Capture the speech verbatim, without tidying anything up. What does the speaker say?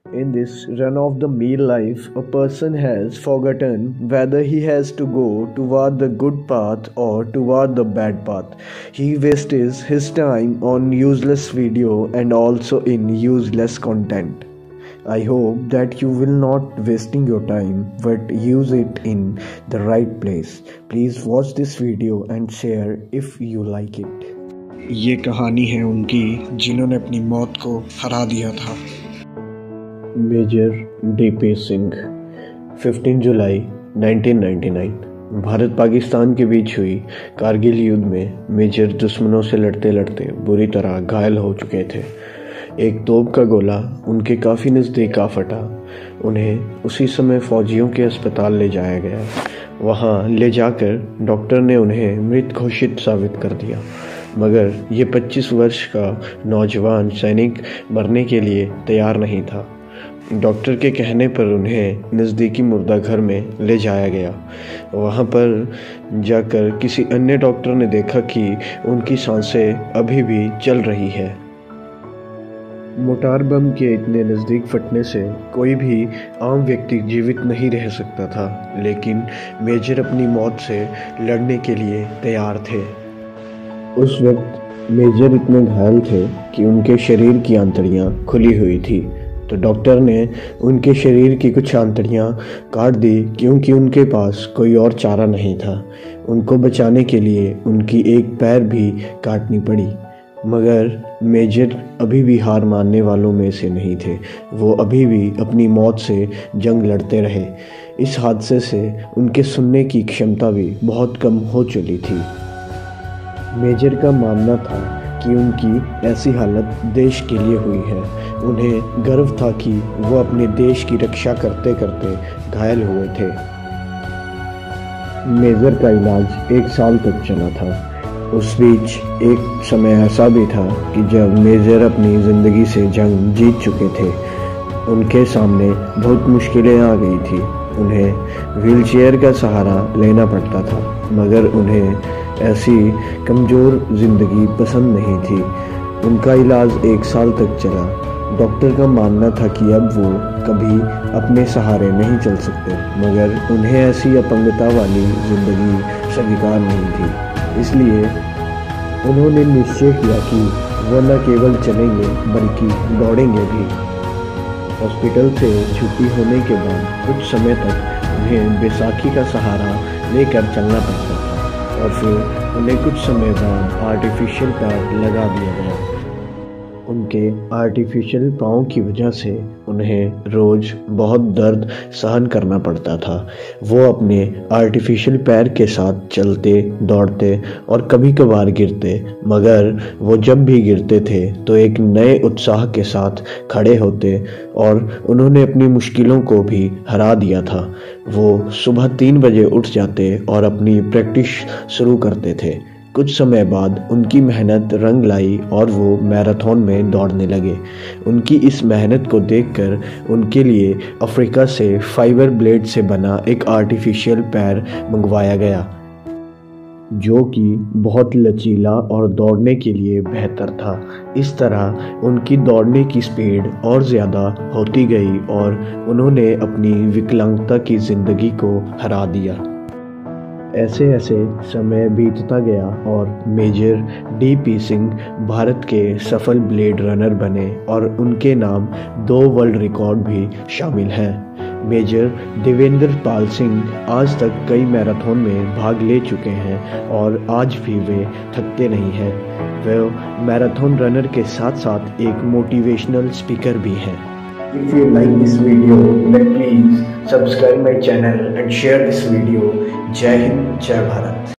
In this run of the meal life, a person has forgotten whether he has to go toward the good path or toward the bad path. He wastes his time on useless video and also in useless content. I hope that you will not wasting your time but use it in the right place. Please watch this video and share if you like it. ये कहानी है उनकी जिन्होंने अपनी मौत को हरा दिया था। मेजर डी पी सिंह, पंद्रह जुलाई उन्नीस सौ निन्यानवे। भारत पाकिस्तान के बीच हुई कारगिल युद्ध में मेजर दुश्मनों से लड़ते लड़ते बुरी तरह घायल हो चुके थे। एक तोप का गोला उनके काफ़ी नज़दीक आ फटा। उन्हें उसी समय फौजियों के अस्पताल ले जाया गया। वहां ले जाकर डॉक्टर ने उन्हें मृत घोषित साबित कर दिया, मगर ये पच्चीस वर्ष का नौजवान सैनिक मरने के लिए तैयार नहीं था। डॉक्टर के कहने पर उन्हें नज़दीकी मुर्दा घर में ले जाया गया। वहाँ पर जाकर किसी अन्य डॉक्टर ने देखा कि उनकी सांसें अभी भी चल रही है। मोटार बम के इतने नज़दीक फटने से कोई भी आम व्यक्ति जीवित नहीं रह सकता था, लेकिन मेजर अपनी मौत से लड़ने के लिए तैयार थे। उस वक्त मेजर इतने घायल थे कि उनके शरीर की आंतड़ियाँ खुली हुई थी, तो डॉक्टर ने उनके शरीर की कुछ आंतड़ियाँ काट दी क्योंकि उनके पास कोई और चारा नहीं था। उनको बचाने के लिए उनकी एक पैर भी काटनी पड़ी, मगर मेजर अभी भी हार मानने वालों में से नहीं थे। वो अभी भी अपनी मौत से जंग लड़ते रहे। इस हादसे से उनके सुनने की क्षमता भी बहुत कम हो चुकी थी। मेजर का मानना था कि उनकी ऐसी हालत देश के लिए हुई है। उन्हें गर्व था कि वो अपने देश की रक्षा करते करते घायल हुए थे। मेजर का इलाज एक साल तक चला था। उस बीच एक समय ऐसा भी था कि जब मेजर अपनी ज़िंदगी से जंग जीत चुके थे। उनके सामने बहुत मुश्किलें आ गई थी। उन्हें व्हीलचेयर का सहारा लेना पड़ता था, मगर उन्हें ऐसी कमज़ोर ज़िंदगी पसंद नहीं थी। उनका इलाज एक साल तक चला। डॉक्टर का मानना था कि अब वो कभी अपने सहारे नहीं चल सकते, मगर उन्हें ऐसी अपंगता वाली ज़िंदगी स्वीकार नहीं थी। इसलिए उन्होंने निश्चय किया कि वो न केवल चलेंगे बल्कि दौड़ेंगे भी। हॉस्पिटल से छुट्टी होने के बाद कुछ समय तक उन्हें बैसाखी का सहारा लेकर चलना पड़ता था, और फिर उन्हें कुछ समय बाद आर्टिफिशियल पैर लगा दिया गया। उनके आर्टिफिशियल पाँव की वजह से उन्हें रोज़ बहुत दर्द सहन करना पड़ता था। वो अपने आर्टिफिशियल पैर के साथ चलते, दौड़ते और कभी कभार गिरते, मगर वो जब भी गिरते थे तो एक नए उत्साह के साथ खड़े होते और उन्होंने अपनी मुश्किलों को भी हरा दिया था। वो सुबह तीन बजे उठ जाते और अपनी प्रैक्टिस शुरू करते थे। कुछ समय बाद उनकी मेहनत रंग लाई और वो मैराथन में दौड़ने लगे। उनकी इस मेहनत को देखकर उनके लिए अफ्रीका से फाइबर ब्लेड से बना एक आर्टिफिशियल पैर मंगवाया गया, जो कि बहुत लचीला और दौड़ने के लिए बेहतर था। इस तरह उनकी दौड़ने की स्पीड और ज़्यादा होती गई और उन्होंने अपनी विकलांगता की ज़िंदगी को हरा दिया। ऐसे ऐसे समय बीतता गया और major D P Singh Bharat के सफल ब्लेड रनर बने और उनके नाम दो वर्ल्ड रिकॉर्ड भी शामिल हैं। मेजर देवेंद्र पाल सिंह आज तक कई मैराथन में भाग ले चुके हैं और आज भी वे थकते नहीं हैं। वे मैराथन रनर के साथ साथ एक मोटिवेशनल स्पीकर भी हैं। If you like this video, then please subscribe my channel and share this video. जय हिंद, जय भारत।